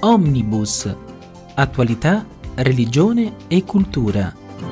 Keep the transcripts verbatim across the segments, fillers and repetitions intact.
Omnibus. Attualità, religione e cultura.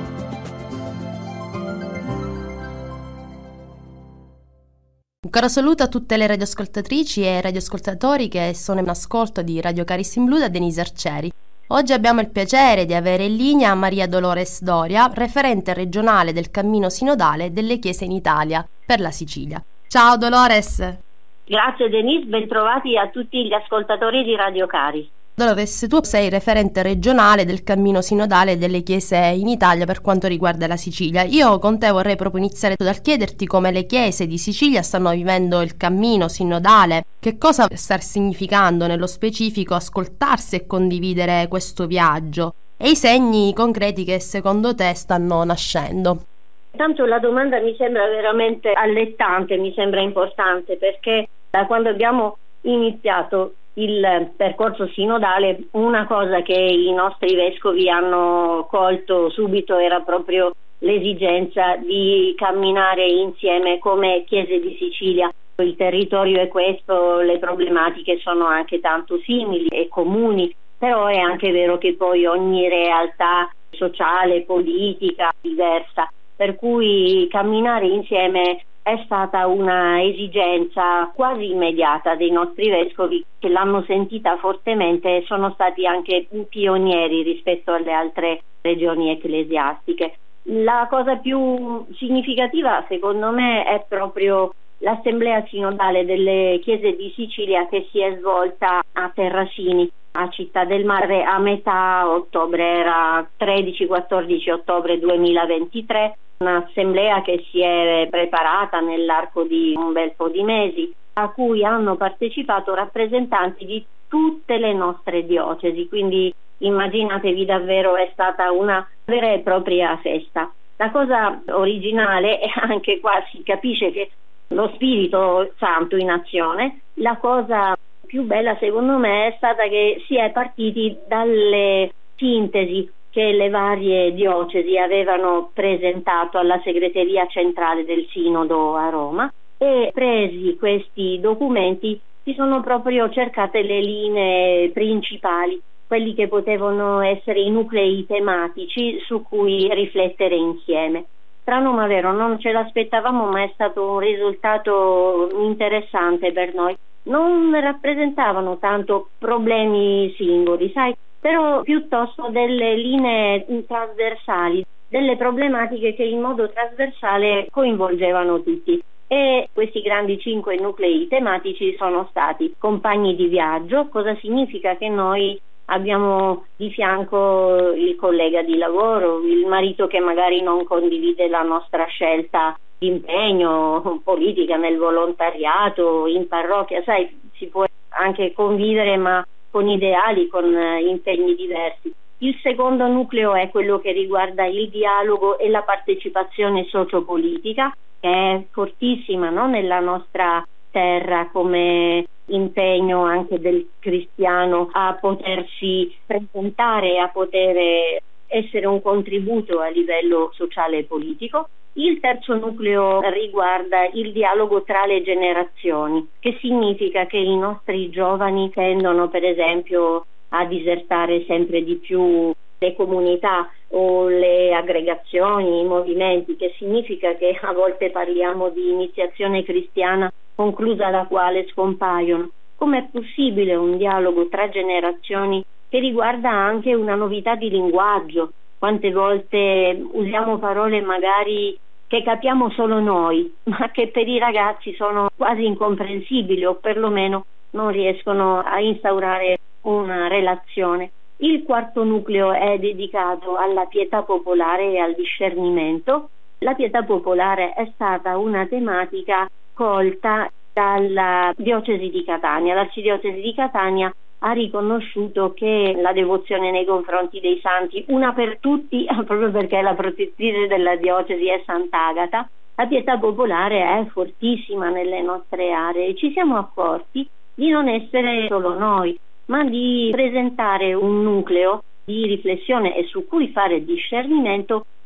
Un caro saluto a tutte le radioascoltatrici e radioascoltatori che sono in ascolto di Radio Caris in Blu da Denise Arcieri. Oggi abbiamo il piacere di avere in linea Maria Dolores Doria, referente regionale del cammino sinodale delle Chiese in Italia per la Sicilia. Ciao Dolores! Grazie Denise, bentrovati a tutti gli ascoltatori di Radio Caris. Dolores, tu sei referente regionale del cammino sinodale delle Chiese in Italia per quanto riguarda la Sicilia. Io con te vorrei proprio iniziare dal chiederti come le Chiese di Sicilia stanno vivendo il cammino sinodale, che cosa sta significando nello specifico ascoltarsi e condividere questo viaggio e i segni concreti che secondo te stanno nascendo. Tanto la domanda mi sembra veramente allettante, mi sembra importante, perché da quando abbiamo iniziato il percorso sinodale, una cosa che i nostri vescovi hanno colto subito era proprio l'esigenza di camminare insieme come Chiese di Sicilia. Il territorio è questo, le problematiche sono anche tanto simili e comuni, però è anche vero che poi ogni realtà sociale, politica diversa, per cui camminare insieme è stata una esigenza quasi immediata dei nostri vescovi, che l'hanno sentita fortemente e sono stati anche pionieri rispetto alle altre regioni ecclesiastiche. La cosa più significativa secondo me è proprio l'assemblea sinodale delle Chiese di Sicilia che si è svolta a Terracini, a Città del Mare, a metà ottobre, era tredici quattordici ottobre duemilaventitré, un'assemblea che si è preparata nell'arco di un bel po' di mesi, a cui hanno partecipato rappresentanti di tutte le nostre diocesi, quindi immaginatevi, davvero è stata una vera e propria festa. La cosa originale, e anche qua si capisce che lo Spirito Santo in azione, la cosa più bella secondo me è stata che si è partiti dalle sintesi che le varie diocesi avevano presentato alla segreteria centrale del Sinodo a Roma, e presi questi documenti si sono proprio cercate le linee principali, quelli che potevano essere i nuclei tematici su cui riflettere insieme. Strano ma vero, non ce l'aspettavamo, ma è stato un risultato interessante per noi. Non rappresentavano tanto problemi singoli, sai, però piuttosto delle linee trasversali, delle problematiche che in modo trasversale coinvolgevano tutti. E questi grandi cinque nuclei tematici sono stati compagni di viaggio. Cosa significa? Che noi abbiamo di fianco il collega di lavoro, il marito che magari non condivide la nostra scelta di impegno politica, nel volontariato, in parrocchia, sai, si può anche convivere ma con ideali, con impegni diversi. Il secondo nucleo è quello che riguarda il dialogo e la partecipazione sociopolitica, che è fortissima, no? Nella nostra terra, come impegno anche del cristiano a potersi presentare, a poter essere un contributo a livello sociale e politico. Il terzo nucleo riguarda il dialogo tra le generazioni, che significa che i nostri giovani tendono per esempio a disertare sempre di più le comunità o le aggregazioni, i movimenti, che significa che a volte parliamo di iniziazione cristiana conclusa la quale scompaiono. Com'è possibile un dialogo tra generazioni che riguarda anche una novità di linguaggio? Quante volte usiamo parole magari che capiamo solo noi, ma che per i ragazzi sono quasi incomprensibili, o perlomeno non riescono a instaurare una relazione. Il quarto nucleo è dedicato alla pietà popolare e al discernimento. La pietà popolare è stata una tematica colta dalla diocesi di Catania. L'Arcidiocesi di Catania ha riconosciuto che la devozione nei confronti dei santi, una per tutti, proprio perché la protettrice della diocesi è Sant'Agata, la pietà popolare è fortissima nelle nostre aree. Ci siamo accorti di non essere solo noi, ma di presentare un nucleo di riflessione e su cui fare discernimento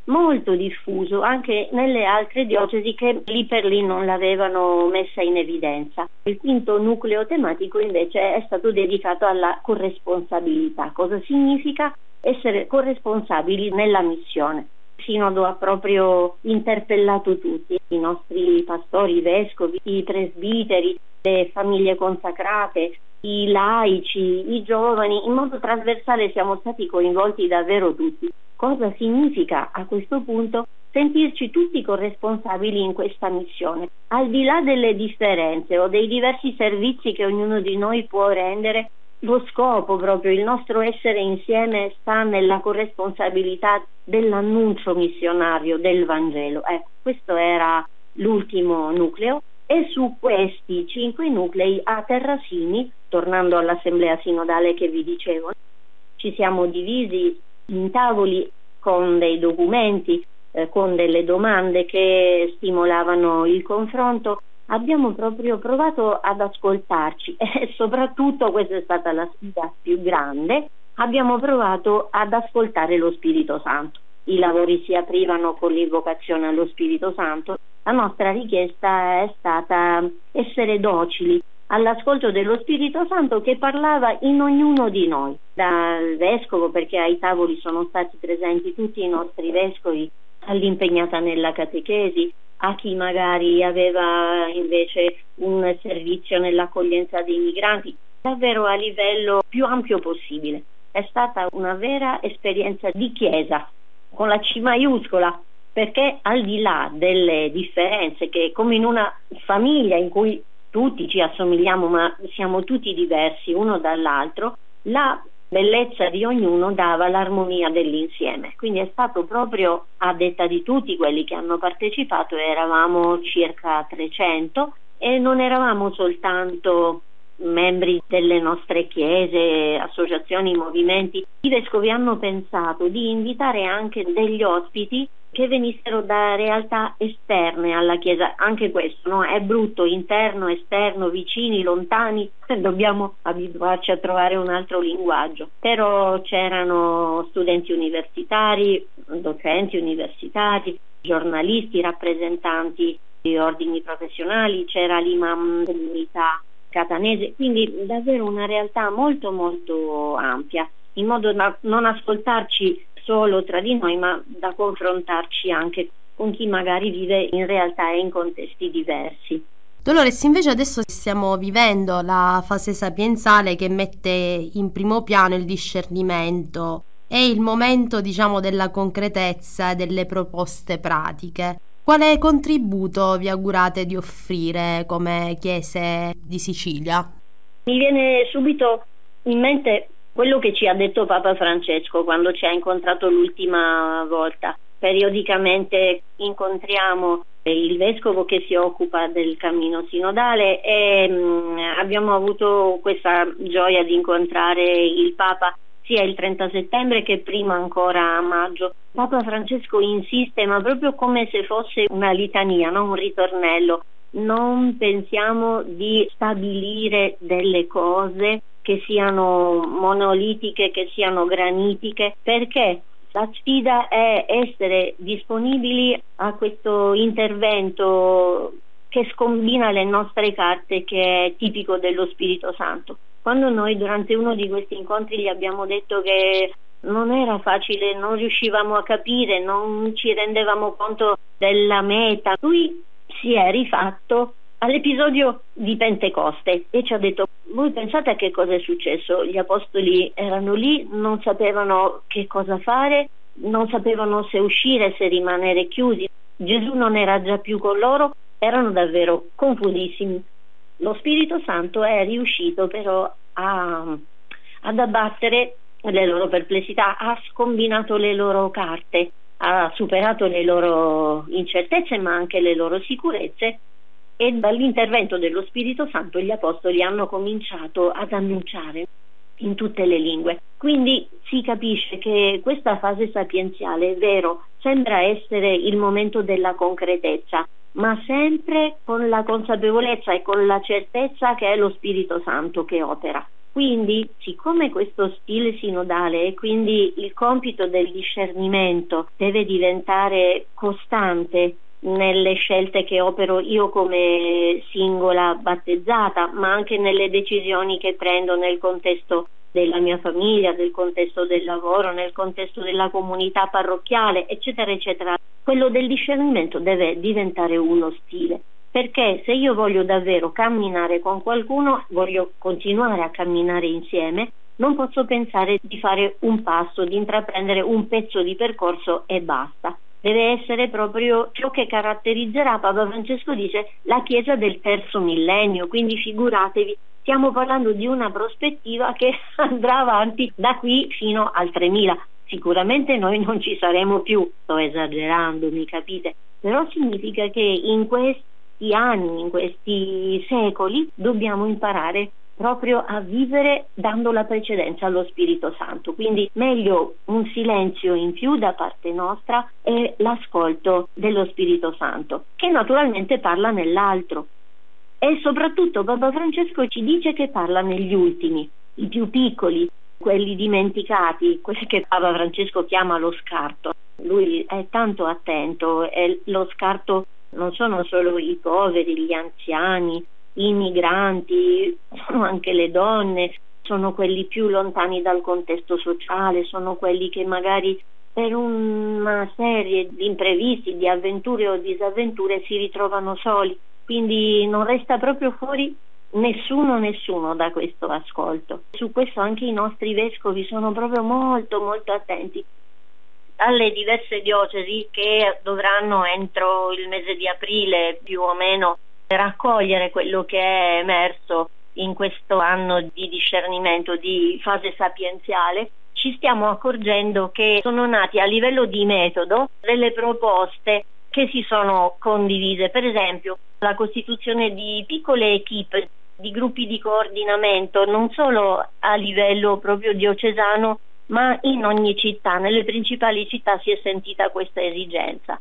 molto diffuso anche nelle altre diocesi che lì per lì non l'avevano messa in evidenza. Il quinto nucleo tematico invece è stato dedicato alla corresponsabilità. Cosa significa essere corresponsabili nella missione? Il Sinodo ha proprio interpellato tutti, i nostri pastori, i vescovi, i presbiteri, le famiglie consacrate, i laici, i giovani, in modo trasversale siamo stati coinvolti davvero tutti. Cosa significa a questo punto sentirci tutti corresponsabili in questa missione? Al di là delle differenze o dei diversi servizi che ognuno di noi può rendere, lo scopo proprio, il nostro essere insieme sta nella corresponsabilità dell'annuncio missionario del Vangelo. Ecco, questo era l'ultimo nucleo. E su questi cinque nuclei a Terrasini, tornando all'assemblea sinodale che vi dicevo, ci siamo divisi in tavoli con dei documenti, eh, con delle domande che stimolavano il confronto. Abbiamo proprio provato ad ascoltarci e soprattutto, questa è stata la sfida più grande, abbiamo provato ad ascoltare lo Spirito Santo. I lavori si aprivano con l'invocazione allo Spirito Santo. La nostra richiesta è stata essere docili all'ascolto dello Spirito Santo che parlava in ognuno di noi, dal vescovo, perché ai tavoli sono stati presenti tutti i nostri vescovi, all'impegnata nella catechesi, a chi magari aveva invece un servizio nell'accoglienza dei migranti, davvero a livello più ampio possibile. È stata una vera esperienza di Chiesa, con la C maiuscola, perché al di là delle differenze che, come in una famiglia in cui tutti ci assomigliamo ma siamo tutti diversi uno dall'altro, la bellezza di ognuno dava l'armonia dell'insieme. Quindi è stato proprio, a detta di tutti quelli che hanno partecipato, eravamo circa trecento e non eravamo soltanto membri delle nostre chiese, associazioni, movimenti. I vescovi hanno pensato di invitare anche degli ospiti che venissero da realtà esterne alla Chiesa. Anche questo, no? È brutto, interno, esterno, vicini, lontani, dobbiamo abituarci a trovare un altro linguaggio. Però c'erano studenti universitari, docenti universitari, giornalisti, rappresentanti di ordini professionali, c'era l'imam dell'unità catanese, quindi davvero una realtà molto molto ampia, in modo da non ascoltarci solo tra di noi, ma da confrontarci anche con chi magari vive in realtà e in contesti diversi. Dolores, invece adesso stiamo vivendo la fase sapienzale che mette in primo piano il discernimento. È il momento, diciamo, della concretezza e delle proposte pratiche. Quale contributo vi augurate di offrire come Chiese di Sicilia? Mi viene subito in mente quello che ci ha detto Papa Francesco quando ci ha incontrato l'ultima volta. Periodicamente incontriamo il vescovo che si occupa del cammino sinodale e mh, abbiamo avuto questa gioia di incontrare il Papa sia il trenta settembre che prima ancora a maggio. Papa Francesco insiste, ma proprio come se fosse una litania, no? Un ritornello. Non pensiamo di stabilire delle cose che siano monolitiche, che siano granitiche, perché la sfida è essere disponibili a questo intervento che scombina le nostre carte, che è tipico dello Spirito Santo. Quando noi durante uno di questi incontri gli abbiamo detto che non era facile, non riuscivamo a capire, non ci rendevamo conto della meta, lui si è rifatto all'episodio di Pentecoste e ci ha detto: voi pensate a che cosa è successo? Gli apostoli erano lì, non sapevano che cosa fare, non sapevano se uscire, se rimanere chiusi. Gesù non era già più con loro, erano davvero confusissimi. Lo Spirito Santo è riuscito però a, ad abbattere le loro perplessità, ha scombinato le loro carte, ha superato le loro incertezze ma anche le loro sicurezze, e dall'intervento dello Spirito Santo gli apostoli hanno cominciato ad annunciare in tutte le lingue. Quindi si capisce che questa fase sapienziale, è vero, sembra essere il momento della concretezza, ma sempre con la consapevolezza e con la certezza che è lo Spirito Santo che opera. Quindi, siccome questo stile sinodale e quindi il compito del discernimento deve diventare costante nelle scelte che opero io come singola battezzata, ma anche nelle decisioni che prendo nel contesto della mia famiglia, nel contesto del lavoro, nel contesto della comunità parrocchiale, eccetera, eccetera, quello del discernimento deve diventare uno stile. Perché se io voglio davvero camminare con qualcuno, voglio continuare a camminare insieme, non posso pensare di fare un passo, di intraprendere un pezzo di percorso e basta. Deve essere proprio ciò che caratterizzerà, Papa Francesco dice, la Chiesa del terzo millennio, quindi figuratevi, stiamo parlando di una prospettiva che andrà avanti da qui fino al tremila. Sicuramente noi non ci saremo più, sto esagerando, mi capite? Però significa che in questi anni, in questi secoli, dobbiamo imparare proprio a vivere dando la precedenza allo Spirito Santo. Quindi meglio un silenzio in più da parte nostra e l'ascolto dello Spirito Santo, che naturalmente parla nell'altro. E soprattutto Papa Francesco ci dice che parla negli ultimi, i più piccoli, quelli dimenticati, quelli che Papa Francesco chiama lo scarto. Lui è tanto attento, e lo scarto non sono solo i poveri, gli anziani, i migranti, sono anche le donne, sono quelli più lontani dal contesto sociale, sono quelli che magari per una serie di imprevisti, di avventure o disavventure si ritrovano soli. Quindi non resta proprio fuori nessuno nessuno da questo ascolto. Su questo anche i nostri vescovi sono proprio molto molto attenti. Alle diverse diocesi che dovranno entro il mese di aprile più o meno raccogliere quello che è emerso in questo anno di discernimento, di fase sapienziale, ci stiamo accorgendo che sono nati a livello di metodo delle proposte che si sono condivise. Per esempio la costituzione di piccole equipe, di gruppi di coordinamento, non solo a livello proprio diocesano, ma in ogni città, nelle principali città si è sentita questa esigenza.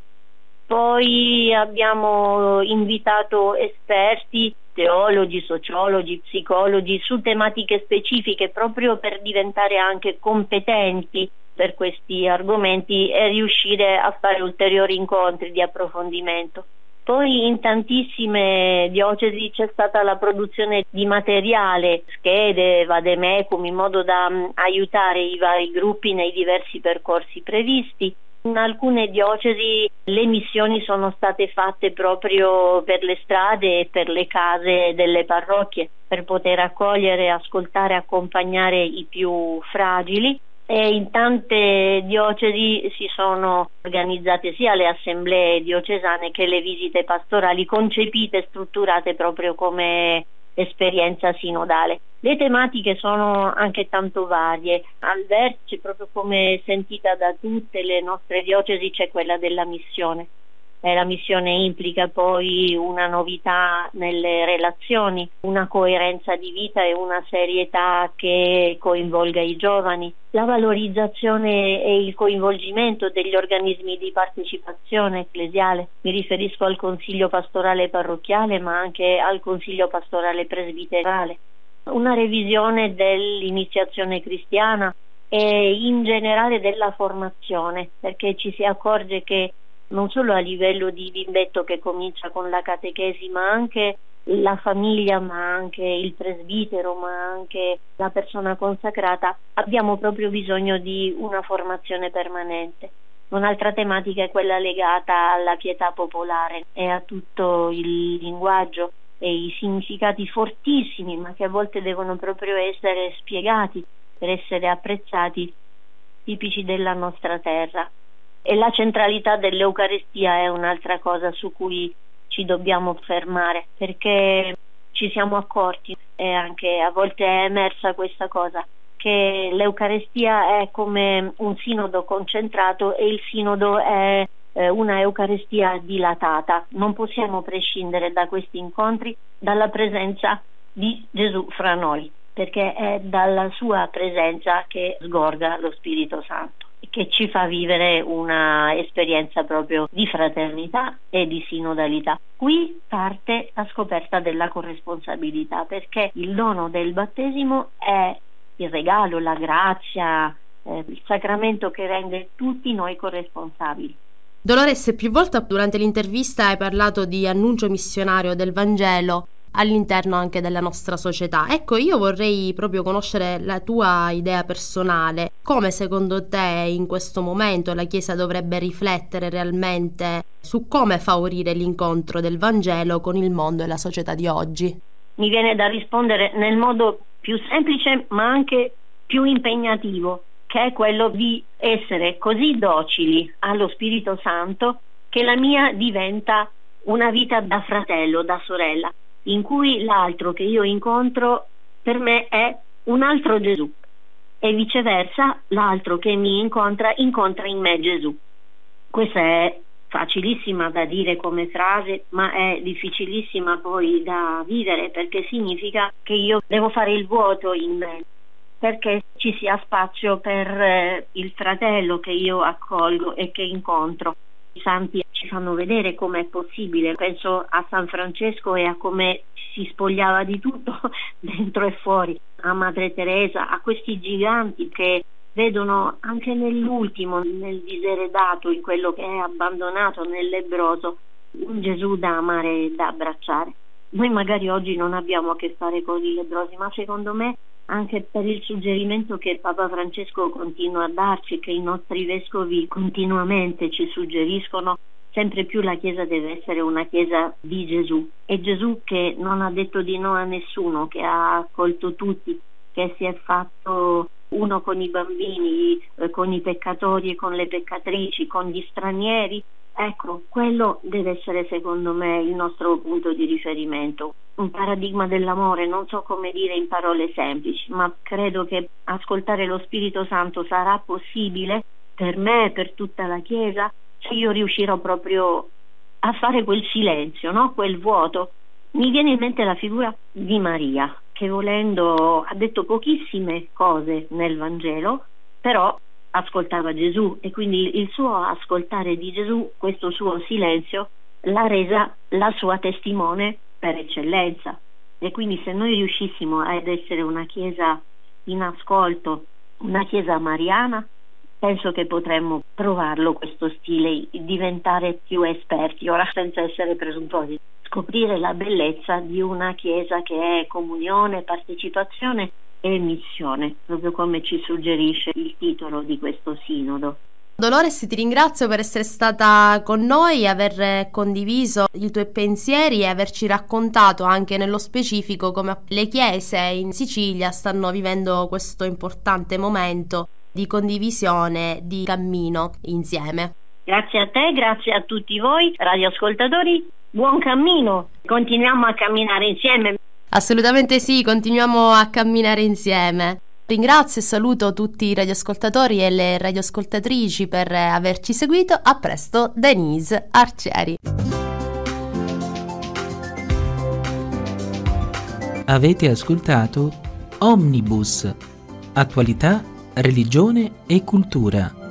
Poi abbiamo invitato esperti, teologi, sociologi, psicologi su tematiche specifiche proprio per diventare anche competenti per questi argomenti e riuscire a fare ulteriori incontri di approfondimento. Poi in tantissime diocesi c'è stata la produzione di materiale, schede, vademecum, in modo da um, aiutare i vari gruppi nei diversi percorsi previsti. In alcune diocesi le missioni sono state fatte proprio per le strade e per le case delle parrocchie, per poter accogliere, ascoltare, accompagnare i più fragili. E in tante diocesi si sono organizzate sia le assemblee diocesane che le visite pastorali, concepite e strutturate proprio come esperienza sinodale. Le tematiche sono anche tanto varie. Al vertice, proprio come sentita da tutte le nostre diocesi, c'è quella della missione. E la missione implica poi una novità nelle relazioni, una coerenza di vita e una serietà che coinvolga i giovani, la valorizzazione e il coinvolgimento degli organismi di partecipazione ecclesiale. Mi riferisco al Consiglio pastorale parrocchiale, ma anche al Consiglio pastorale presbiterale. Una revisione dell'iniziazione cristiana e in generale della formazione, perché ci si accorge che non solo a livello di bimbetto che comincia con la catechesi, ma anche la famiglia, ma anche il presbitero, ma anche la persona consacrata, abbiamo proprio bisogno di una formazione permanente. Un'altra tematica è quella legata alla pietà popolare e a tutto il linguaggio e i significati fortissimi, ma che a volte devono proprio essere spiegati per essere apprezzati, tipici della nostra terra. E la centralità dell'Eucaristia è un'altra cosa su cui ci dobbiamo fermare, perché ci siamo accorti, e anche a volte è emersa questa cosa, che l'Eucaristia è come un sinodo concentrato e il sinodo è eh, una Eucaristia dilatata. Non possiamo prescindere da questi incontri dalla presenza di Gesù fra noi, perché è dalla sua presenza che sgorga lo Spirito Santo, che ci fa vivere una esperienza proprio di fraternità e di sinodalità. Qui parte la scoperta della corresponsabilità, perché il dono del battesimo è il regalo, la grazia, eh, il sacramento che rende tutti noi corresponsabili. Dolores, più volte durante l'intervista hai parlato di annuncio missionario del Vangelo all'interno anche della nostra società. Ecco, io vorrei proprio conoscere la tua idea personale. Come secondo te in questo momento la Chiesa dovrebbe riflettere realmente su come favorire l'incontro del Vangelo con il mondo e la società di oggi? Mi viene da rispondere nel modo più semplice ma anche più impegnativo, che è quello di essere così docili allo Spirito Santo che la mia diventa una vita da fratello, da sorella, in cui l'altro che io incontro per me è un altro Gesù e viceversa l'altro che mi incontra incontra in me Gesù. Questa è facilissima da dire come frase, ma è difficilissima poi da vivere, perché significa che io devo fare il vuoto in me, perché ci sia spazio per eh, il fratello che io accolgo e che incontro. I santi ci fanno vedere com'è possibile, penso a San Francesco e a come si spogliava di tutto dentro e fuori, a Madre Teresa, a questi giganti che vedono anche nell'ultimo, nel diseredato, in quello che è abbandonato, nel lebbroso, un Gesù da amare e da abbracciare. Noi magari oggi non abbiamo a che fare con i lebbrosi, ma secondo me anche per il suggerimento che Papa Francesco continua a darci, che i nostri vescovi continuamente ci suggeriscono, sempre più la Chiesa deve essere una Chiesa di Gesù. E Gesù che non ha detto di no a nessuno, che ha accolto tutti, che si è fatto uno con i bambini, eh, con i peccatori e con le peccatrici, con gli stranieri. Ecco, quello deve essere secondo me il nostro punto di riferimento. Un paradigma dell'amore, non so come dire in parole semplici, ma credo che ascoltare lo Spirito Santo sarà possibile per me e per tutta la Chiesa se io riuscirò proprio a fare quel silenzio, no? Quel vuoto. Mi viene in mente la figura di Maria, che volendo ha detto pochissime cose nel Vangelo, però ascoltava Gesù, e quindi il suo ascoltare di Gesù, questo suo silenzio, l'ha resa la sua testimone per eccellenza. E quindi se noi riuscissimo ad essere una Chiesa in ascolto, una Chiesa mariana, penso che potremmo provarlo questo stile, diventare più esperti, ora senza essere presuntuosi, scoprire la bellezza di una Chiesa che è comunione, partecipazione e missione, proprio come ci suggerisce il titolo di questo sinodo. Dolores, ti ringrazio per essere stata con noi, aver condiviso i tuoi pensieri e averci raccontato anche nello specifico come le chiese in Sicilia stanno vivendo questo importante momento di condivisione, di cammino insieme. Grazie a te, grazie a tutti voi radioascoltatori, buon cammino, continuiamo a camminare insieme. Assolutamente sì, continuiamo a camminare insieme. Ringrazio e saluto tutti i radioascoltatori e le radioascoltatrici per averci seguito. A presto, Denise Arcieri. Avete ascoltato Omnibus, attualità, religione e cultura.